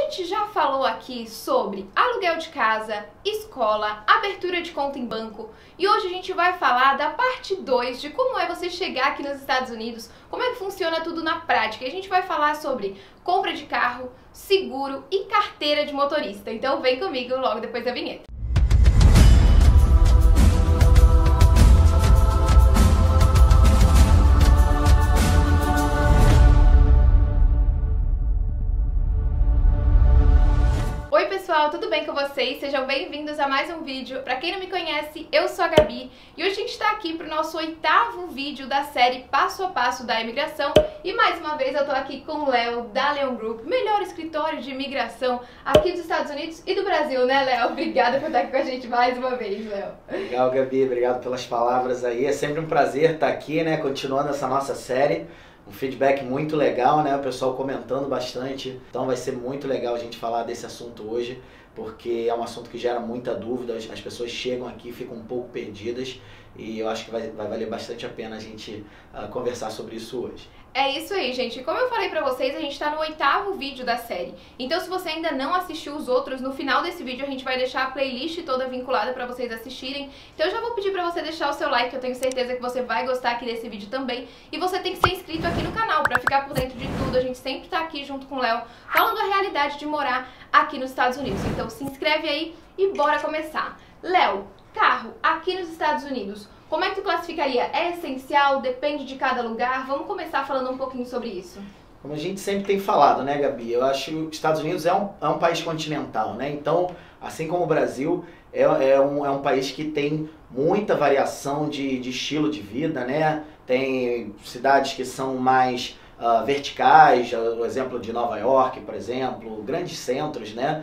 gente já falou aqui sobre aluguel de casa, escola, abertura de conta em banco e hoje a gente vai falar da parte 2 de como é você chegar aqui nos Estados Unidos, como é que funciona tudo na prática. E a gente vai falar sobre compra de carro, seguro e carteira de motorista. Então vem comigo logo depois da vinheta. Oi pessoal, tudo bem com vocês? Sejam bem-vindos a mais um vídeo. Pra quem não me conhece, eu sou a Gabi e hoje a gente tá aqui pro nosso 8º vídeo da série Passo a Passo da Imigração e mais uma vez eu tô aqui com o Léo da Leon Group, melhor escritório de imigração aqui dos Estados Unidos e do Brasil, né, Léo? Obrigada por estar aqui com a gente mais uma vez, Léo. Legal, Gabi, obrigado pelas palavras aí. É sempre um prazer estar aqui, né, continuando essa nossa série. Um feedback muito legal, né? O pessoal comentando bastante. Então vai ser muito legal a gente falar desse assunto hoje, porque é um assunto que gera muita dúvida. As pessoas chegam aqui e ficam um pouco perdidas e eu acho que vai valer bastante a pena a gente conversar sobre isso hoje. É isso aí, gente. Como eu falei pra vocês, a gente tá no 8º vídeo da série. Então, se você ainda não assistiu os outros, no final desse vídeo a gente vai deixar a playlist toda vinculada pra vocês assistirem. Então, eu já vou pedir pra você deixar o seu like, que eu tenho certeza que você vai gostar aqui desse vídeo também. E você tem que ser inscrito aqui no canal pra ficar por dentro de tudo. A gente sempre tá aqui junto com o Léo, falando a realidade de morar aqui nos Estados Unidos. Então, se inscreve aí e bora começar. Léo, carro aqui nos Estados Unidos, como é que tu classificaria? É essencial? Depende de cada lugar? Vamos começar falando um pouquinho sobre isso. Como a gente sempre tem falado, né, Gabi? Eu acho que os Estados Unidos é um país continental, né? Então, assim como o Brasil, é um país que tem muita variação de estilo de vida, né? Tem cidades que são mais verticais, o exemplo de Nova York, por exemplo, grandes centros, né?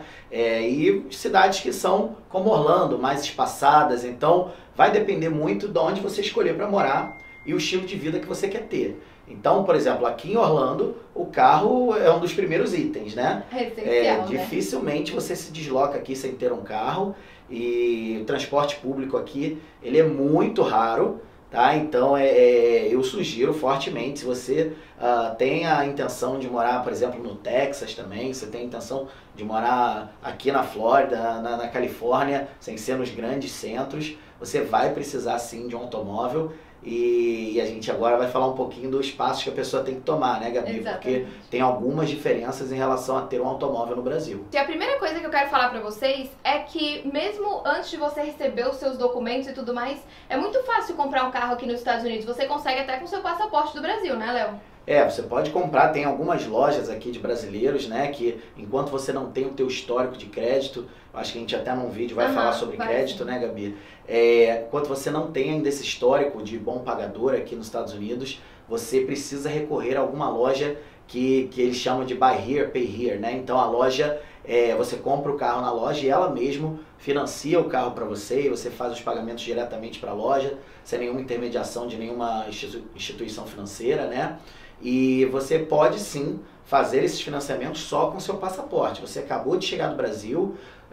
E cidades que são como Orlando, mais espaçadas. Então, vai depender muito de onde você escolher para morar e o estilo de vida que você quer ter. Então, por exemplo, aqui em Orlando, o carro é um dos primeiros itens, né? É essencial, né? Dificilmente você se desloca aqui sem ter um carro e o transporte público aqui, ele é muito raro. Tá? Então eu sugiro fortemente, se você tem a intenção de morar, por exemplo, no Texas também, você tem a intenção de morar aqui na Flórida, na Califórnia, sem ser nos grandes centros, você vai precisar sim de um automóvel. E a gente agora vai falar um pouquinho dos passos que a pessoa tem que tomar, né, Gabi? Exatamente. Porque tem algumas diferenças em relação a ter um automóvel no Brasil. E a primeira coisa que eu quero falar pra vocês é que mesmo antes de você receber os seus documentos e tudo mais, é muito fácil comprar um carro aqui nos Estados Unidos. Você consegue até com o seu passaporte do Brasil, né, Léo? Você pode comprar, tem algumas lojas aqui de brasileiros, né, que enquanto você não tem o teu histórico de crédito, acho que a gente até num vídeo vai falar sobre crédito, né, Gabi? Enquanto você não tem ainda esse histórico de bom pagador aqui nos Estados Unidos, você precisa recorrer a alguma loja que eles chamam de buy here, pay here, né? Então a loja, você compra o carro na loja e ela mesmo financia o carro para você e você faz os pagamentos diretamente para a loja, sem nenhuma intermediação de nenhuma instituição financeira, né? E você pode sim fazer esses financiamentos só com seu passaporte. Você acabou de chegar do Brasil,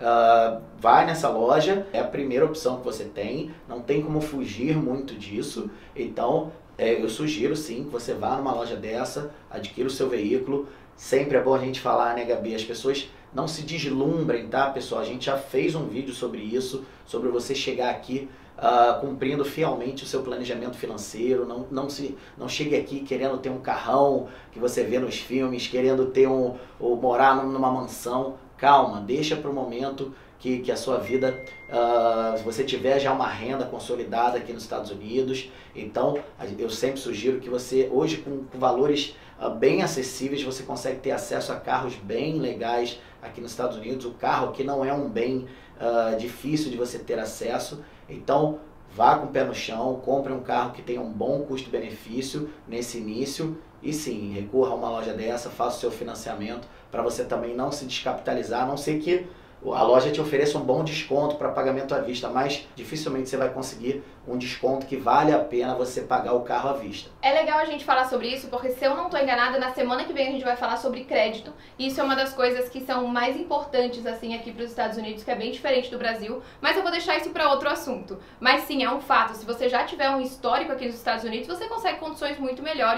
vai nessa loja, é a primeira opção que você tem, não tem como fugir muito disso. Então eu sugiro sim que você vá numa loja dessa, adquira o seu veículo. Sempre é bom a gente falar, né, Gabi? As pessoas não se deslumbrem, tá, pessoal? A gente já fez um vídeo sobre isso, sobre você chegar aqui cumprindo fielmente o seu planejamento financeiro. Não chegue aqui querendo ter um carrão que você vê nos filmes, querendo ter ou morar numa mansão. Calma, deixa para o momento que a sua vida, se você tiver já uma renda consolidada aqui nos Estados Unidos. Então, eu sempre sugiro que você, hoje com valores bem acessíveis, você consegue ter acesso a carros bem legais aqui nos Estados Unidos. O carro aqui não é um bem difícil de você ter acesso. Então, vá com o pé no chão, compre um carro que tenha um bom custo-benefício nesse início e sim, recorra a uma loja dessa, faça o seu financiamento para você também não se descapitalizar, a não ser que a loja te ofereça um bom desconto para pagamento à vista, mas dificilmente você vai conseguir um desconto que vale a pena você pagar o carro à vista. É legal a gente falar sobre isso, porque se eu não estou enganada, na semana que vem a gente vai falar sobre crédito. E isso é uma das coisas que são mais importantes assim aqui para os Estados Unidos, que é bem diferente do Brasil, mas eu vou deixar isso para outro assunto. Mas sim, é um fato, se você já tiver um histórico aqui nos Estados Unidos, você consegue condições muito melhores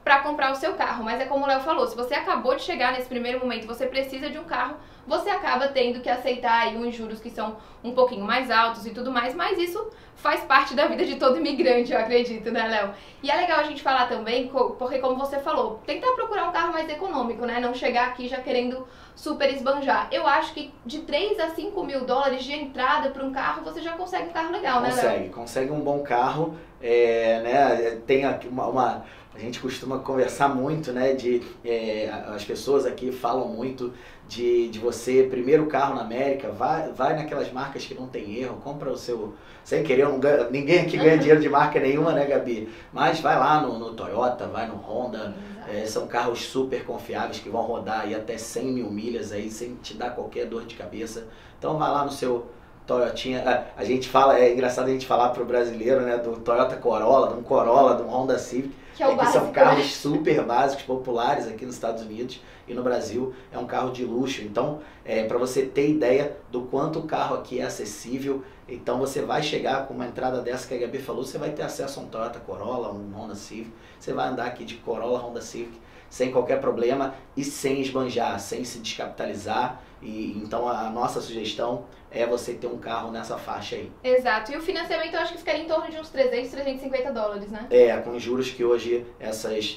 para comprar o seu carro. Mas é como o Léo falou, se você acabou de chegar nesse primeiro momento, você precisa de um carro, você acaba tendo que aceitar aí uns juros que são um pouquinho mais altos e tudo mais, mas isso faz parte da vida de todo imigrante, eu acredito, né, Léo? E é legal a gente falar também, porque como você falou, tentar procurar um carro mais econômico, né? Não chegar aqui já querendo super esbanjar. Eu acho que de 3 a 5 mil dólares de entrada para um carro, você já consegue um carro legal, né, Léo? Consegue um bom carro, né? Tem aqui a gente costuma conversar muito, né? As pessoas aqui falam muito de você, primeiro carro na América, vai naquelas marcas que não tem erro, compra o seu... Sem querer, ninguém aqui ganha dinheiro de marca nenhuma, né, Gabi? Mas vai lá no Toyota, vai no Honda, são carros super confiáveis que vão rodar aí até 100 mil milhas aí, sem te dar qualquer dor de cabeça. Então vai lá no seu Toyotinha, a gente fala, é engraçado a gente falar pro brasileiro, né, do Toyota Corolla, de um Corolla, de um Honda Civic, que é básico, são carros super básicos, populares aqui nos Estados Unidos e no Brasil, é um carro de luxo. Então, para você ter ideia do quanto o carro aqui é acessível, então você vai chegar com uma entrada dessa que a Gabi falou, você vai ter acesso a um Toyota Corolla, um Honda Civic, você vai andar aqui de Corolla, Honda Civic, sem qualquer problema e sem esbanjar, sem se descapitalizar. E então a nossa sugestão é você ter um carro nessa faixa aí. Exato. E o financiamento eu acho que ficaria em torno de uns 300, 350 dólares, né? Com juros que hoje essas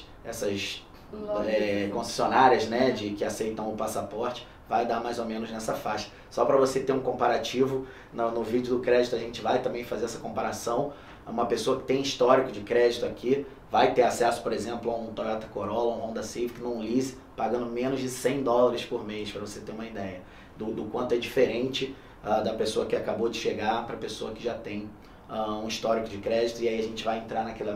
concessionárias, né, que aceitam o passaporte, vai dar mais ou menos nessa faixa. Só para você ter um comparativo, no vídeo do crédito a gente vai também fazer essa comparação. Uma pessoa que tem histórico de crédito aqui vai ter acesso, por exemplo, a um Toyota Corolla, um Honda Civic, num lease, pagando menos de 100 dólares por mês, para você ter uma ideia do quanto é diferente da pessoa que acabou de chegar para a pessoa que já tem um histórico de crédito. E aí a gente vai entrar naquele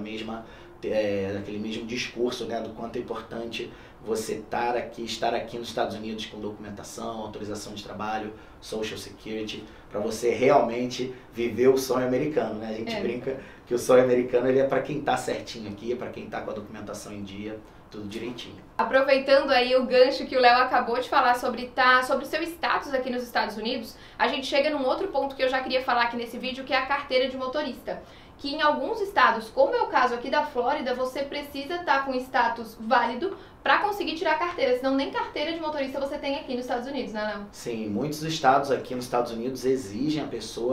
mesmo discurso, né, do quanto é importante você estar aqui nos Estados Unidos com documentação, autorização de trabalho, Social Security, para você realmente viver o sonho americano, né? A gente brinca que o sonho americano ele é para quem está certinho aqui, é para quem está com a documentação em dia, tudo direitinho. Aproveitando aí o gancho que o Léo acabou de falar sobre o seu status aqui nos Estados Unidos, a gente chega num outro ponto que eu já queria falar aqui nesse vídeo, que é a carteira de motorista. Que em alguns estados, como é o caso aqui da Flórida, você precisa estar com status válido para conseguir tirar a carteira, senão nem carteira de motorista você tem aqui nos Estados Unidos, né, Léo? Sim, muitos estados aqui nos Estados Unidos exigem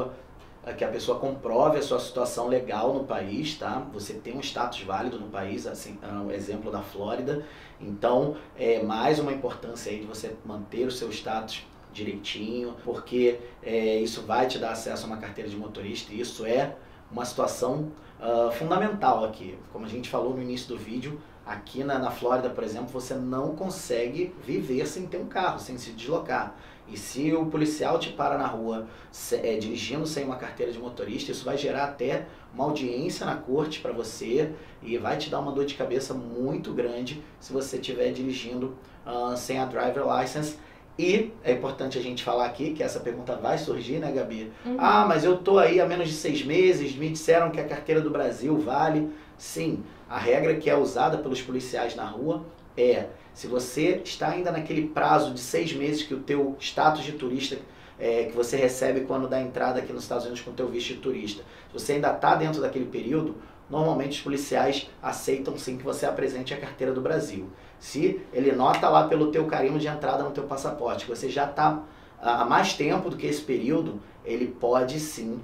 que a pessoa comprove a sua situação legal no país, tá? Você tem um status válido no país, assim, é um exemplo da Flórida. Então, é mais uma importância aí de você manter o seu status direitinho, porque isso vai te dar acesso a uma carteira de motorista, e isso é uma situação fundamental aqui. Como a gente falou no início do vídeo, aqui na Flórida, por exemplo, você não consegue viver sem ter um carro, sem se deslocar. E se o policial te para na rua dirigindo sem uma carteira de motorista, isso vai gerar até uma audiência na corte para você e vai te dar uma dor de cabeça muito grande se você estiver dirigindo sem a driver license. E é importante a gente falar aqui, que essa pergunta vai surgir, né, Gabi? Ah, mas eu tô aí há menos de 6 meses, me disseram que a carteira do Brasil vale. Sim, a regra que é usada pelos policiais na rua se você está ainda naquele prazo de 6 meses que o teu status de turista, que você recebe quando dá entrada aqui nos Estados Unidos com o teu visto de turista, se você ainda está dentro daquele período, normalmente os policiais aceitam sim que você apresente a carteira do Brasil. Se ele nota lá pelo teu carimbo de entrada no teu passaporte que você já está há mais tempo do que esse período, ele pode sim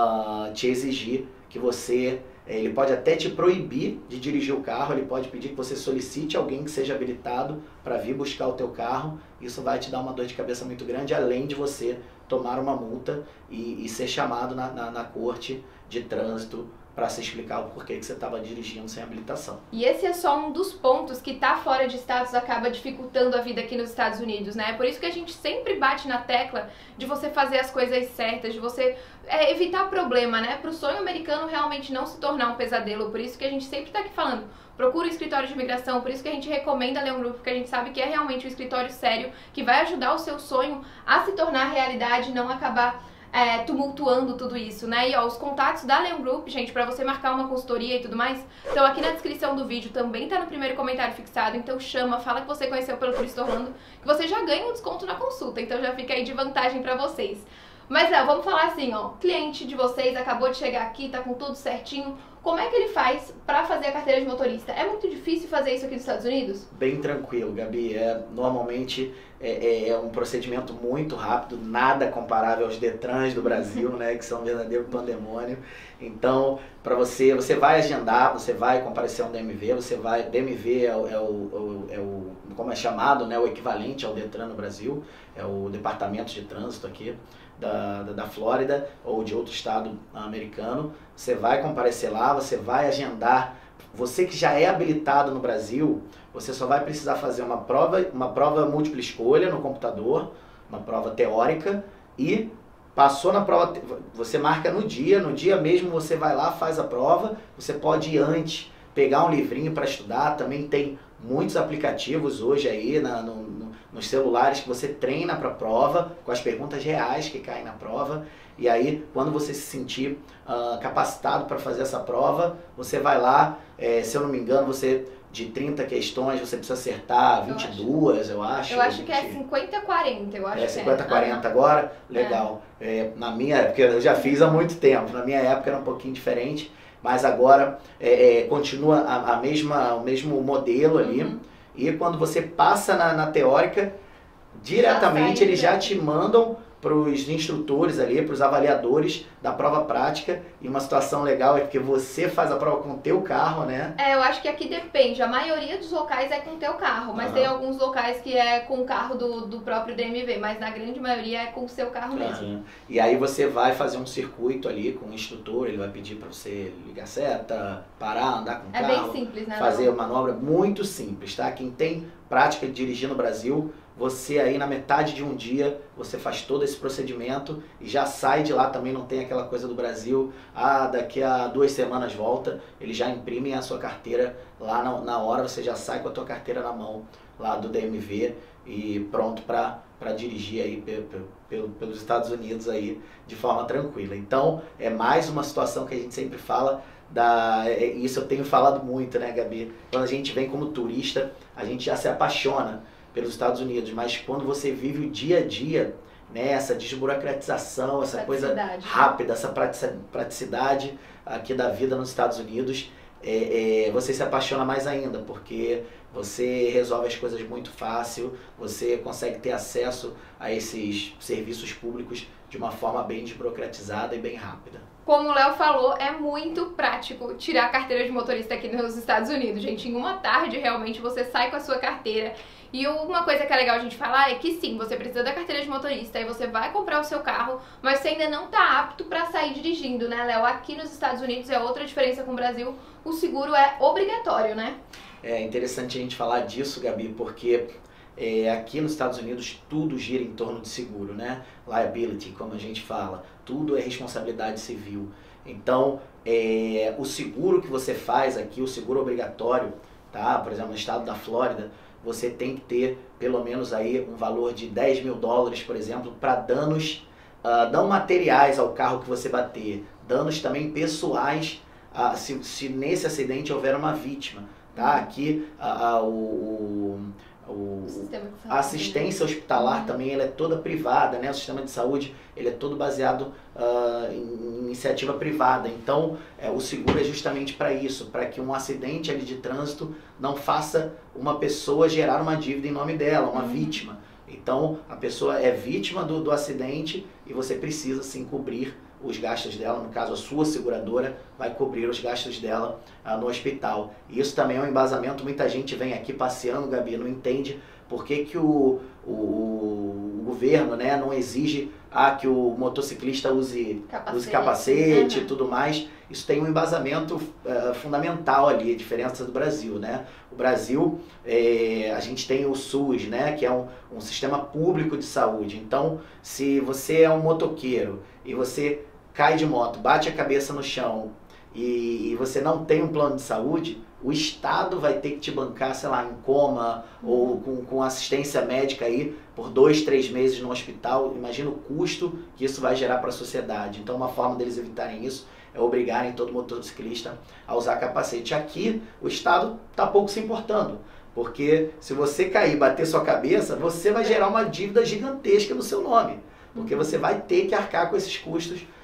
te exigir que você... Ele pode até te proibir de dirigir o carro, ele pode pedir que você solicite alguém que seja habilitado para vir buscar o teu carro. Isso vai te dar uma dor de cabeça muito grande, além de você tomar uma multa e ser chamado na corte de trânsito para se explicar o porquê que você estava dirigindo sem habilitação. E esse é só um dos pontos que tá fora de status acaba dificultando a vida aqui nos Estados Unidos, né? Por isso que a gente sempre bate na tecla de você fazer as coisas certas, de você evitar problema, né? Para o sonho americano realmente não se tornar um pesadelo. Por isso que a gente sempre tá aqui falando, procura o escritório de imigração, por isso que a gente recomenda a Leon Group, porque a gente sabe que é realmente um escritório sério, que vai ajudar o seu sonho a se tornar realidade, não acabar tumultuando tudo isso, né? E ó, os contatos da Leon Group, gente, pra você marcar uma consultoria e tudo mais, então aqui na descrição do vídeo, também tá no primeiro comentário fixado, então chama, fala que você conheceu pelo Turista Orlando, que você já ganha um desconto na consulta, então já fica aí de vantagem pra vocês. Mas vamos falar assim, ó, cliente de vocês acabou de chegar aqui, tá com tudo certinho, Como é que ele faz para fazer a carteira de motorista? É muito difícil fazer isso aqui nos Estados Unidos? Bem tranquilo, Gabi. Normalmente é um procedimento muito rápido, nada comparável aos Detrans do Brasil, né, que são um verdadeiro pandemônio. Então, para você vai agendar, você vai comparecer a um DMV, DMV como é chamado, né, o equivalente ao Detran no Brasil, é o Departamento de Trânsito aqui da Flórida ou de outro estado americano. Você vai comparecer lá, você vai agendar. Você que já é habilitado no Brasil, você só vai precisar fazer uma prova múltipla escolha no computador, uma prova teórica, e passou na prova, você marca no dia mesmo você vai lá, faz a prova. Você pode ir antes, pegar um livrinho para estudar. Também tem muitos aplicativos hoje aí nos celulares que você treina para a prova, com as perguntas reais que caem na prova. E aí, quando você se sentir capacitado para fazer essa prova, você vai lá, se eu não me engano, de 30 questões, você precisa acertar 22, eu acho. Eu acho que é 50-40, eu acho. É 50-40 agora? Legal. Na minha época, eu já fiz há muito tempo, na minha época era um pouquinho diferente, mas agora continua o mesmo modelo ali. E quando você passa na teórica, diretamente eles já te mandam para os instrutores ali, para os avaliadores da prova prática. E uma situação legal é porque você faz a prova com o teu carro, né? Eu acho que aqui depende. A maioria dos locais é com o teu carro, mas tem alguns locais que é com o carro do próprio DMV, mas na grande maioria é com o seu carro mesmo. E aí você vai fazer um circuito ali com o instrutor, ele vai pedir para você ligar a seta, parar, andar com o carro. É bem simples, né? Fazer a manobra muito simples, tá? Quem tem prática de dirigir no Brasil, você aí na metade de um dia, você faz todo esse procedimento e já sai de lá. Também não tem aquela coisa do Brasil, daqui a 2 semanas volta. Eles já imprimem a sua carteira lá na hora, você já sai com a tua carteira na mão lá do DMV e pronto para dirigir aí pelos Estados Unidos aí de forma tranquila. Então, é mais uma situação que a gente sempre fala, isso eu tenho falado muito, né, Gabi? Quando a gente vem como turista, a gente já se apaixona pelos Estados Unidos, mas quando você vive o dia a dia, né, essa desburocratização, essa coisa rápida, essa praticidade aqui da vida nos Estados Unidos, você se apaixona mais ainda, porque você resolve as coisas muito fácil, você consegue ter acesso a esses serviços públicos de uma forma bem desburocratizada e bem rápida. Como o Léo falou, é muito prático tirar a carteira de motorista aqui nos Estados Unidos, gente. Em uma tarde, realmente, você sai com a sua carteira. E uma coisa que é legal a gente falar é que sim, você precisa da carteira de motorista, aí você vai comprar o seu carro, mas você ainda não está apto para sair dirigindo, né, Léo? Aqui nos Estados Unidos é outra diferença com o Brasil, o seguro é obrigatório, né? É interessante a gente falar disso, Gabi, porque aqui nos Estados Unidos tudo gira em torno de seguro, né? Liability, como a gente fala, tudo é responsabilidade civil. Então, o seguro que você faz aqui, o seguro obrigatório, tá? Por exemplo, no estado da Flórida, você tem que ter pelo menos aí um valor de $10 mil, por exemplo, para danos não materiais ao carro que você bater, danos também pessoais, se nesse acidente houver uma vítima, tá? Aqui a assistência hospitalar também ela é toda privada, né? O sistema de saúde ele é todo baseado em iniciativa privada. Então, o seguro é justamente para isso, para que um acidente ali de trânsito não faça uma pessoa gerar uma dívida em nome dela, uma vítima. Então, a pessoa é vítima do acidente e você precisa sim cobrir os gastos dela, no caso a sua seguradora vai cobrir os gastos dela no hospital. E isso também é um embasamento, muita gente vem aqui passeando, Gabi, não entende por que o governo, né, não exige que o motociclista use capacete e tudo mais. Isso tem um embasamento fundamental ali, a diferença do Brasil, né? O Brasil, a gente tem o SUS, né, que é um sistema público de saúde. Então, se você é um motoqueiro e você cai de moto, bate a cabeça no chão e você não tem um plano de saúde, o Estado vai ter que te bancar, sei lá, em coma ou com assistência médica aí por 2, 3 meses no hospital. Imagina o custo que isso vai gerar para a sociedade. Então, uma forma deles evitarem isso é obrigarem todo motociclista a usar capacete. Aqui, o Estado está pouco se importando, porque se você cair e bater sua cabeça, você vai gerar uma dívida gigantesca no seu nome, porque você vai ter que arcar com esses custos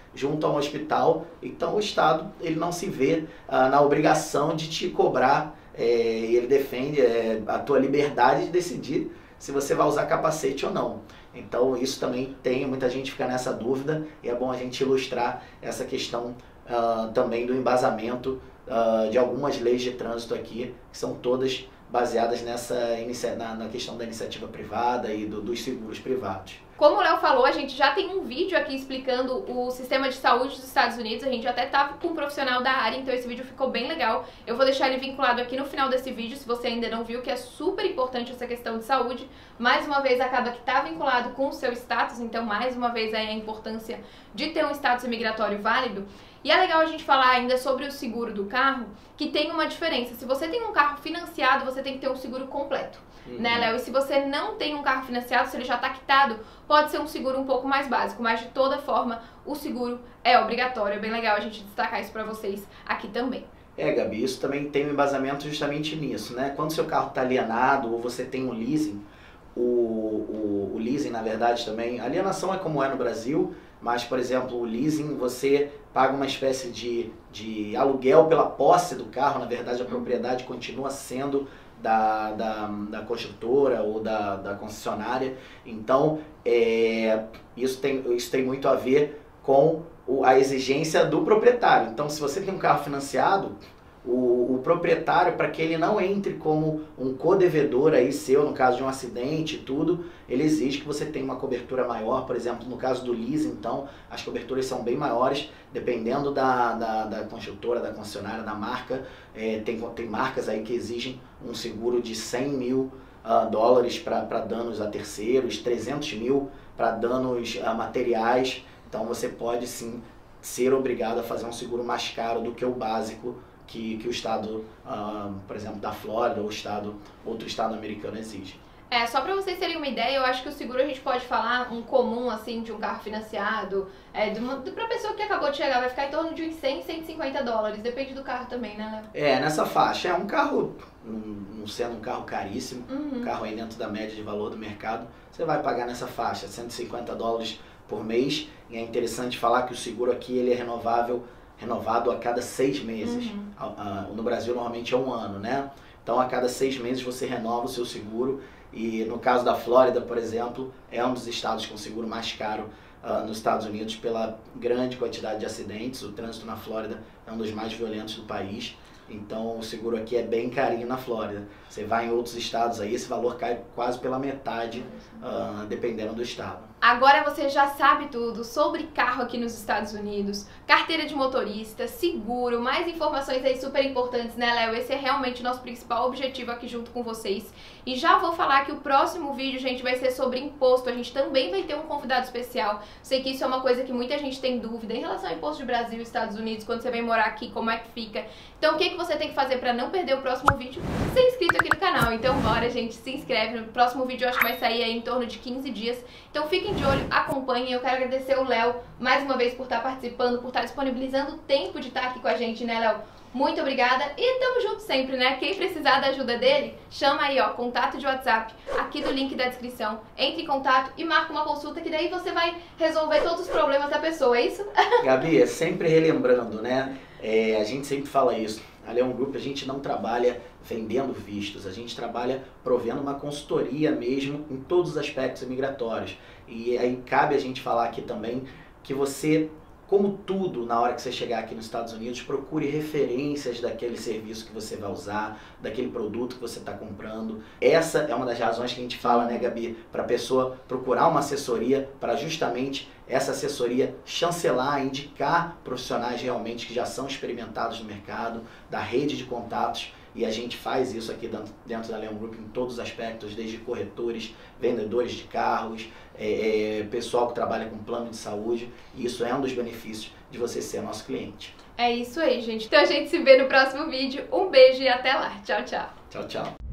junto a um hospital, então o Estado ele não se vê na obrigação de te cobrar, ele defende a tua liberdade de decidir se você vai usar capacete ou não. Então isso também muita gente fica nessa dúvida e é bom a gente ilustrar essa questão também do embasamento de algumas leis de trânsito aqui, que são todas baseadas na questão da iniciativa privada e dos seguros privados. Como o Léo falou, a gente já tem um vídeo aqui explicando o sistema de saúde dos Estados Unidos, a gente até estava com um profissional da área, então esse vídeo ficou bem legal. Eu vou deixar ele vinculado aqui no final desse vídeo, se você ainda não viu, que é super importante essa questão de saúde. Mais uma vez, acaba que está vinculado com o seu status, então mais uma vez aí a importância de ter um status imigratório válido. E é legal a gente falar ainda sobre o seguro do carro, que tem uma diferença. Se você tem um carro financiado, você tem que ter um seguro completo, né, Léo? E se você não tem um carro financiado, se ele já está quitado, pode ser um seguro um pouco mais básico, mas de toda forma o seguro é obrigatório. É bem legal a gente destacar isso para vocês aqui também. Gabi, isso também tem um embasamento justamente nisso, né? Quando seu carro está alienado ou você tem um leasing, o leasing, na verdade, também, a alienação é como é no Brasil, mas, por exemplo, o leasing, você paga uma espécie de aluguel pela posse do carro, na verdade a propriedade continua sendo da construtora ou da concessionária. Então, isso tem muito a ver com a exigência do proprietário. Então, se você tem um carro financiado, o proprietário, para que ele não entre como um codevedor aí seu, no caso de um acidente e tudo, ele exige que você tenha uma cobertura maior. Por exemplo, no caso do leasing, então, as coberturas são bem maiores, dependendo da construtora, da concessionária, da marca. Tem marcas aí que exigem um seguro de 100 mil dólares para danos a terceiros, 300 mil para danos materiais. Então você pode sim ser obrigado a fazer um seguro mais caro do que o básico que o estado, por exemplo, da Flórida ou outro estado americano exige. Só para vocês terem uma ideia, eu acho que o seguro a gente pode falar um comum, assim, de um carro financiado, pra pessoa que acabou de chegar, vai ficar em torno de uns 100, 150 dólares, depende do carro também, né, Léo? Nessa faixa. É um carro, não sendo um carro caríssimo, um carro aí dentro da média de valor do mercado, você vai pagar nessa faixa, 150 dólares por mês. E é interessante falar que o seguro aqui ele é renovado a cada 6 meses. No Brasil normalmente é um ano, né? Então a cada 6 meses você renova o seu seguro. E no caso da Flórida, por exemplo, é um dos estados com seguro mais caro nos Estados Unidos pela grande quantidade de acidentes. O trânsito na Flórida é um dos mais violentos do país. Então o seguro aqui é bem carinho na Flórida. Você vai em outros estados aí, esse valor cai quase pela metade, dependendo do estado. Agora você já sabe tudo sobre carro aqui nos Estados Unidos, carteira de motorista, seguro, mais informações aí super importantes, né, Léo? Esse é realmente o nosso principal objetivo aqui junto com vocês. E já vou falar que o próximo vídeo, gente, vai ser sobre imposto. A gente também vai ter um convidado especial. Sei que isso é uma coisa que muita gente tem dúvida em relação ao imposto de Brasil e Estados Unidos, quando você vem morar aqui, como é que fica. Então o que você tem que fazer para não perder o próximo vídeo? Ser inscrito aqui no canal. Então bora, gente, se inscreve. No próximo vídeo eu acho que vai sair aí em torno de 15 dias. Então fiquem de olho, acompanhem. Eu quero agradecer o Léo mais uma vez por estar participando, por estar disponibilizando o tempo de estar aqui com a gente, né, Léo? Muito obrigada e tamo junto sempre, né? Quem precisar da ajuda dele, chama aí, ó, contato de WhatsApp, aqui do link da descrição. Entre em contato e marca uma consulta que daí você vai resolver todos os problemas da pessoa, é isso? Gabi, sempre relembrando, né? A gente sempre fala isso. A Leon Group, a gente não trabalha vendendo vistos, a gente trabalha provendo uma consultoria mesmo em todos os aspectos imigratórios. E aí cabe a gente falar aqui também que você, como tudo, na hora que você chegar aqui nos Estados Unidos, procure referências daquele serviço que você vai usar, daquele produto que você está comprando. Essa é uma das razões que a gente fala, né, Gabi, para a pessoa procurar uma assessoria, para justamente essa assessoria chancelar, indicar profissionais realmente que já são experimentados no mercado, da rede de contatos. E a gente faz isso aqui dentro da Leon Group em todos os aspectos, desde corretores, vendedores de carros, pessoal que trabalha com plano de saúde. E isso é um dos benefícios de você ser nosso cliente. É isso aí, gente. Então a gente se vê no próximo vídeo. Um beijo e até lá. Tchau, tchau. Tchau, tchau.